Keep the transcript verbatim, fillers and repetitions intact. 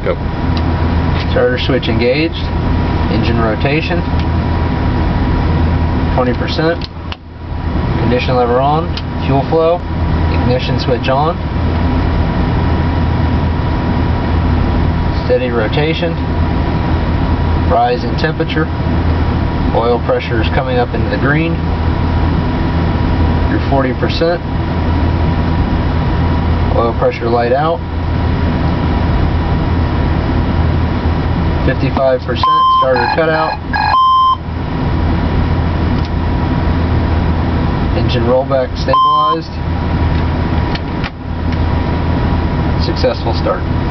Go. Starter switch engaged. Engine rotation. twenty percent. Ignition lever on. Fuel flow. Ignition switch on. Steady rotation. Rise in temperature. Oil pressure is coming up into the green. Your forty percent. Oil pressure light out. fifty-five percent starter cutout. Engine rollback stabilized. Successful start.